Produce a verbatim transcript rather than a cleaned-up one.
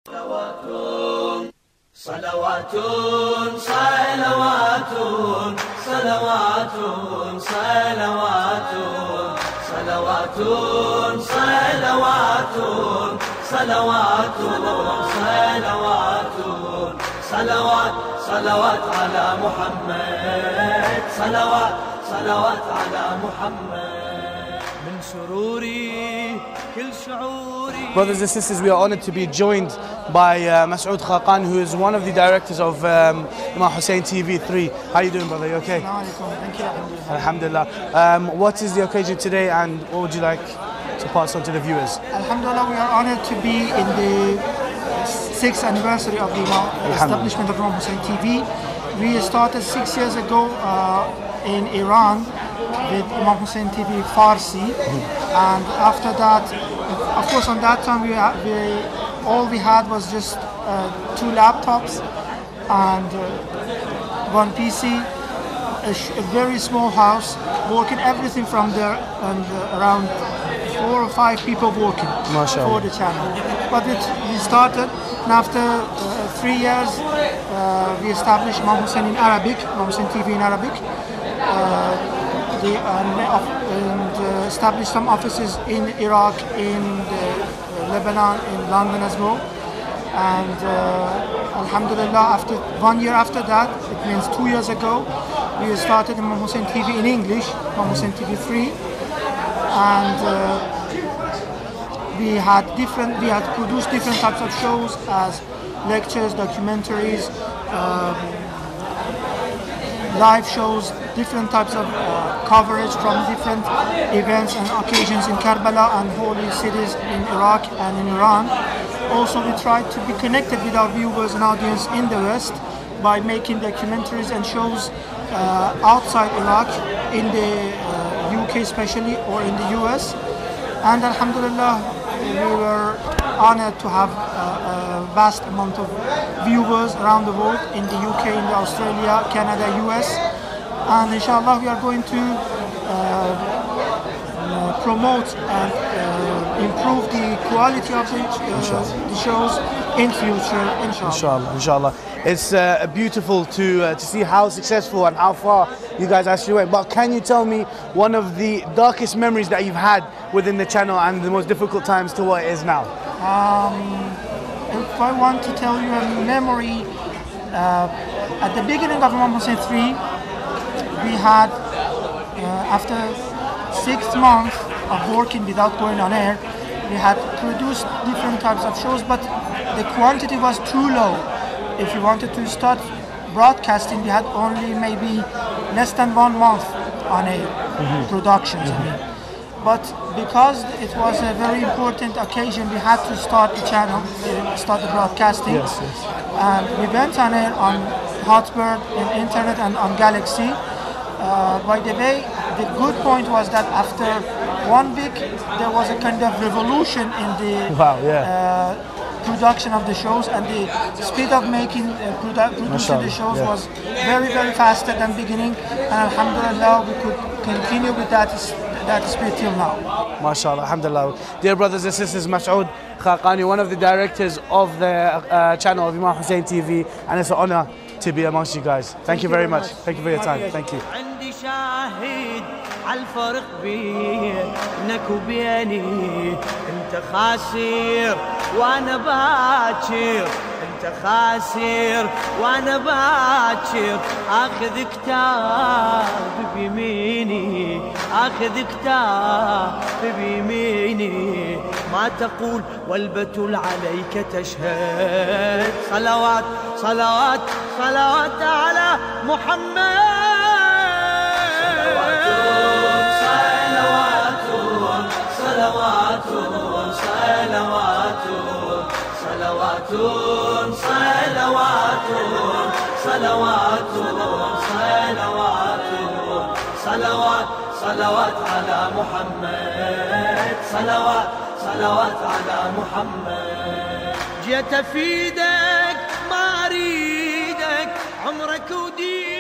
صلوات صلوات صلوات صلوات صلوات صلوات صلوات صلوات صلوات صلوات على محمد صلوات صلوات على محمد من سروري كل شعوري. Brothers and sisters, we are honored to be joined by uh, Masoud Khaqan, who is one of the directors of um, Imam Hussein T V three. How are you doing, brother? You okay? Thank you. Alhamdulillah. Um, what is the occasion today, and what would you like to pass on to the viewers? Alhamdulillah, we are honored to be in the sixth anniversary of the establishment of Imam Hussein T V. We started six years ago uh, in Iran with Imam Hussein T V Farsi, and after that, of course, on that time we, we all we had was just uh, two laptops and uh, one P C, a, a very small house, working everything from there, and uh, around four or five people working for the channel. But it, we started, and after uh, three years, uh, we established Imam Hussein in Arabic, Imam Hussein T V in Arabic. Uh, The, uh, and uh, established some offices in Iraq, in the, uh, Lebanon, in London as well. And uh, Alhamdulillah, after one year after that, it means two years ago, we started Imam Hussein T V in English, Imam Hussein T V three, and uh, we had different, we had produced different types of shows as lectures, documentaries, um, live shows, different types of uh, coverage from different events and occasions in Karbala and holy cities in Iraq and in Iran. Also, we tried to be connected with our viewers and audience in the West by making documentaries and shows uh, outside Iraq, in the uh, U K especially, or in the U S. And Alhamdulillah, we were honored to have a, a vast amount of viewers around the world, in the U K, in the Australia, Canada, U S. And inshallah, we are going to uh, uh, promote and uh, improve the quality of the, uh, the shows in future, inshallah. Inshallah, inshallah. It's uh, beautiful to uh, to see how successful and how far you guys actually went. But can you tell me one of the darkest memories that you've had within the channel, and the most difficult times to what it is now? Um, if I want to tell you a memory, uh, at the beginning of Imam Hussein three, we had, uh, after six months of working without going on air, we had produced different types of shows, but the quantity was too low. If we wanted to start broadcasting, we had only maybe less than one month on air mm-hmm. productions. Mm-hmm. I mean. But because it was a very important occasion, we had to start the channel, uh, start the broadcasting. Yes, yes. And we went on air on Hotbird, in internet, and on Galaxy. Uh, by the way, the good point was that after one week, there was a kind of revolution in the wow, yeah. uh, production of the shows, and the speed of making, uh, produ producing the shows yeah. was very, very faster than beginning. And Alhamdulillah, we could continue with that, that speed till now. MashaAllah, Alhamdulillah. Dear brothers and sisters, Masoud Khaqani, one of the directors of the uh, channel of Imam Hussein T V, and it's an honor to be amongst you guys. Thank, Thank you very much. much. Thank you for your time. Thank you. عندي شاهد على الفرق بينك وبيني، انت خاسر وانا باكر، انت خاسر وانا باكر، اخذ كتاب بيميني، اخذ كتاب بيميني، ما تقول والبتول عليك تشهد، صلوات صلوات صلوات على محمد. صلوات صلوات صلوات صلوات صلوات صلوات صلوات صلوات على محمد، صلوات صلوات على محمد. جيت افيدك ما اريدك عمرك ودينك.